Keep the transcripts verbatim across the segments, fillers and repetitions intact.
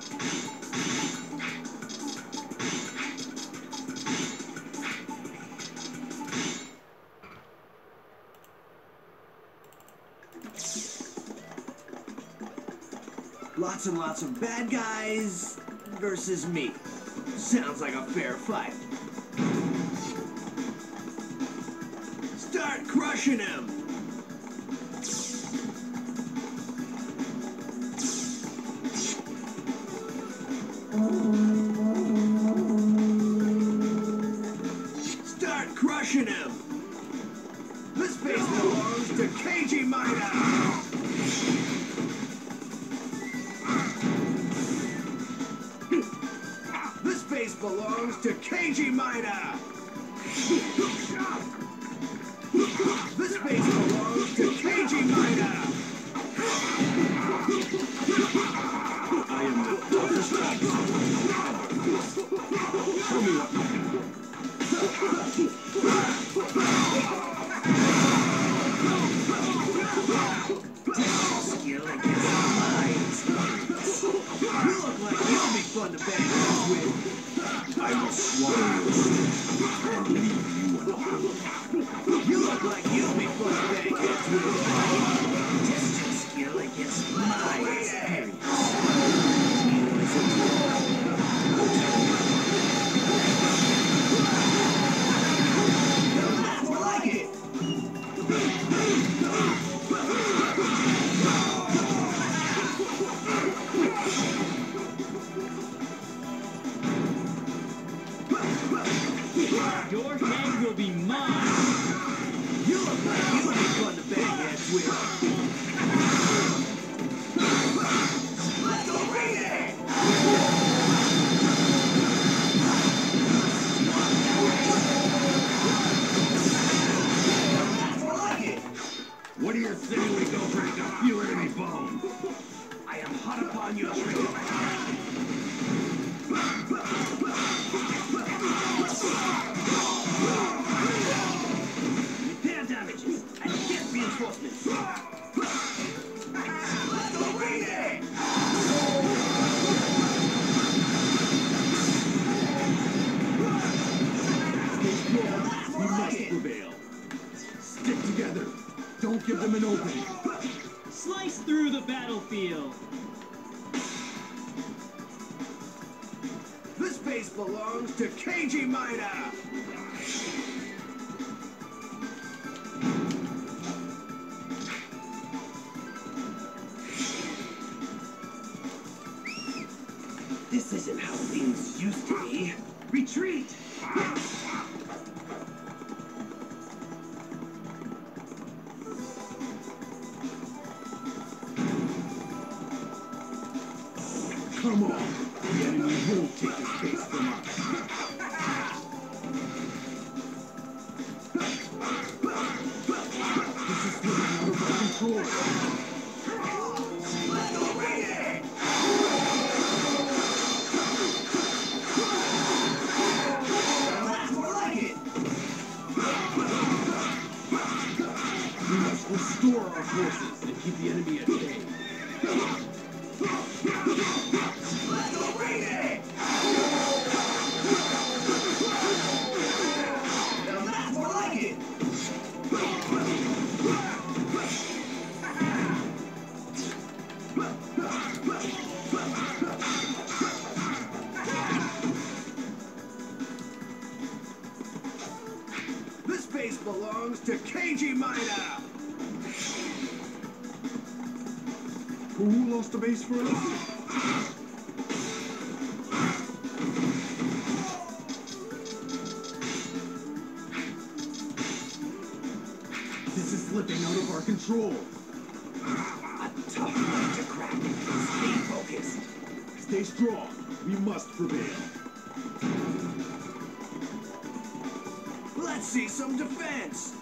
Lots and lots of bad guys versus me. Sounds like a fair fight. Start crushing him! Start crushing him! This base belongs to Keiji Maida! This base belongs to Keiji Maida! This base belongs to Keiji Maida! I am the toughest ever. Show me what you can. Skill against minds. You look like you'll be fun to bang heads with. I will swallow your soul and leave you alone. You look like you'll be fun to bang heads with. Test your skill against my experience. You as a That's more like it. Your head will be mine. You look like you'll be fun to bang heads with. Let's go crazy! That's more like it. What do you say we go break a few enemy bones? I am hot upon your trail. Repair damages and get reinforcements. Let's go crazy! We must prevail. Stick together. Don't give them an opening. Slice through the battlefield. This base belongs to Keiji Maida! This isn't how things used to be. Retreat! Come on. The enemy won't take the space from us. This is getting out of our control. Let's go crazy! That's more like it! We must restore our forces and keep the enemy at bay. Let's go crazy! That's more like it! This base belongs to Keiji Maida! Who lost the base for us? This is slipping out of our control. A tough nut to crack. Stay focused. Stay strong. We must prevail. Let's see some defense.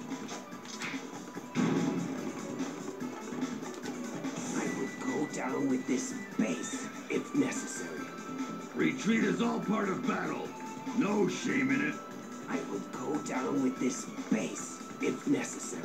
I will go down with this base if necessary. Retreat is all part of battle. No shame in it. I will go down with this base if necessary.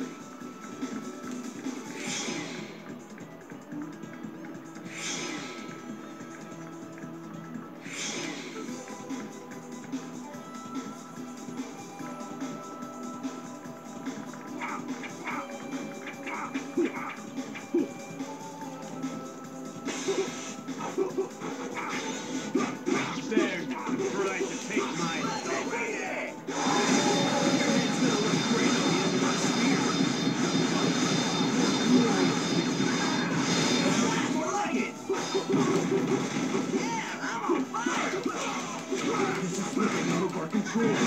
They're not right to take my authority. Your head's gonna look great on the end of my spear. That's more like it. Yeah, I'm on fire. This is slipping out of our control.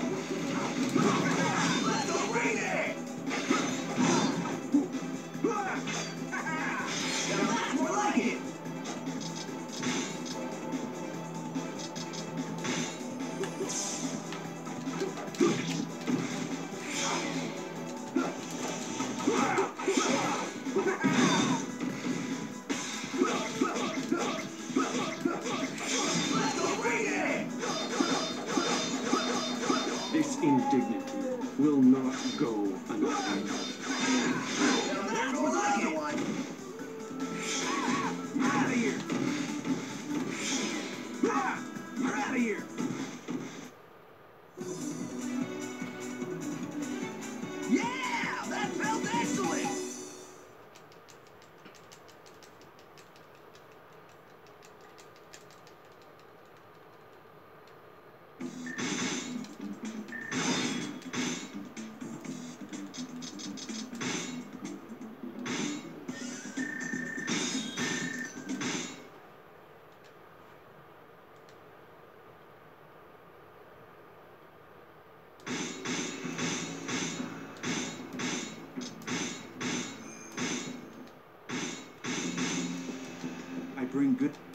Let's go, Rainy! That's more like it. This indignity will not go unavenged. That's more like it. Out of here. Ah, you're out of here. Yeah, that felt excellent. I bring good